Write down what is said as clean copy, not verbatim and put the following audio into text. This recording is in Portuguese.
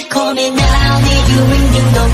Call me now, need you ring ding dong.